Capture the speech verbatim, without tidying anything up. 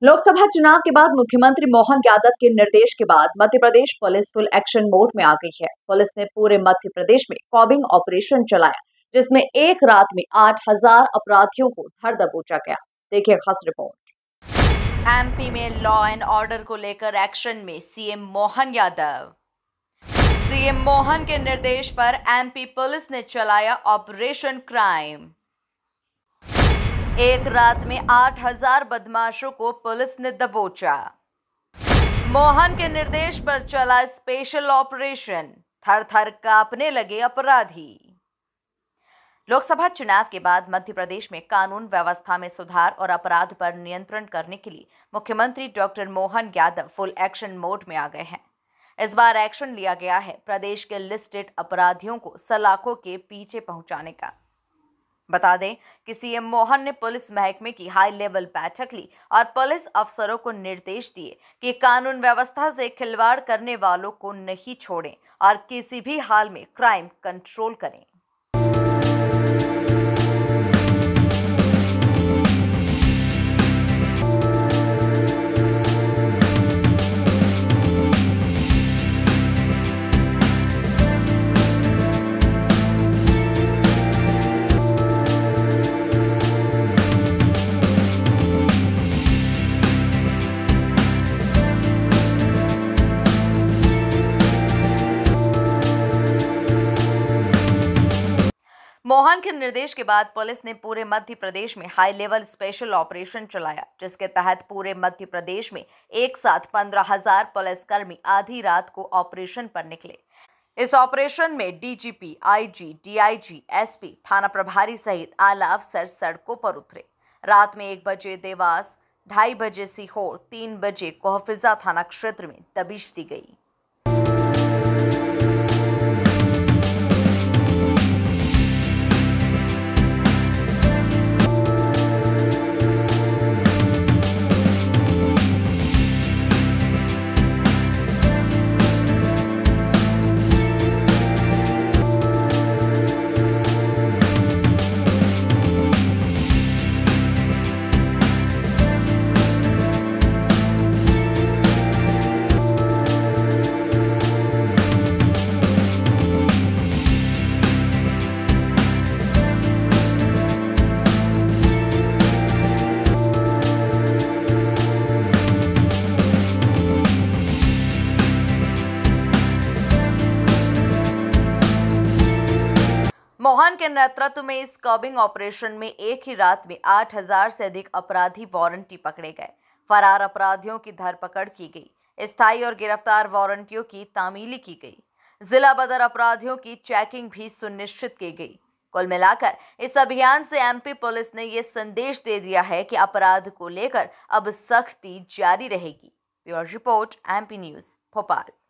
लोकसभा चुनाव के बाद मुख्यमंत्री मोहन यादव के निर्देश के बाद Madhya Pradesh police full action mode में आ गई है। पुलिस ने पूरे मध्य प्रदेश में कॉबिंग ऑपरेशन चलाया, जिसमें एक रात में आठ हजार अपराधियों को धर दबोचा गया। देखिए खास रिपोर्ट। एमपी में लॉ एंड ऑर्डर को लेकर एक्शन में सीएम मोहन यादव। सीएम मोहन के निर्देश पर एमपी पुलिस ने चलाया ऑपरेशन क्राइम। एक रात में आठ हजार बदमाशों को पुलिस ने दबोचा। मोहन के निर्देश पर चला स्पेशल ऑपरेशन, थर थर कांपने लगे अपराधी। लोकसभा चुनाव के बाद मध्य प्रदेश में कानून व्यवस्था में सुधार और अपराध पर नियंत्रण करने के लिए मुख्यमंत्री doctor Mohan Yadav full action mode में आ गए हैं। इस बार एक्शन लिया गया है प्रदेश के लिस्टेड अपराधियों को सलाखों के पीछे पहुंचाने का। बता दें कि सीएम मोहन ने पुलिस महकमे की हाई लेवल बैठक ली और पुलिस अफसरों को निर्देश दिए कि कानून व्यवस्था से खिलवाड़ करने वालों को नहीं छोड़ें और किसी भी हाल में क्राइम कंट्रोल करें। मोहन के निर्देश के बाद पुलिस ने पूरे मध्य प्रदेश में हाई लेवल स्पेशल ऑपरेशन चलाया, जिसके तहत पूरे मध्य प्रदेश में एक साथ पंद्रह हजार पुलिसकर्मी आधी रात को ऑपरेशन पर निकले। इस ऑपरेशन में डीजीपी, आईजी, डीआईजी, एसपी, थाना प्रभारी सहित आला अफसर सड़कों पर उतरे। रात में एक बजे देवास, ढाई बजे सीहोर, तीन बजे कोहफिजा थाना क्षेत्र में दबिश दी गई। मोहन के नेतृत्व में इस कॉबिंग ऑपरेशन में एक ही रात में आठ हजार से अधिक अपराधी वारंटी पकड़े गए। फरार अपराधियों की धरपकड़ की गई। स्थायी और गिरफ्तार वारंटियों की तामीली की गई। जिला बदर अपराधियों की चेकिंग भी सुनिश्चित की गई। कुल मिलाकर इस अभियान से एमपी पुलिस ने ये संदेश दे दिया है कि अपराध को लेकर अब सख्ती जारी रहेगी। Bureau report, MP news, Bhopal.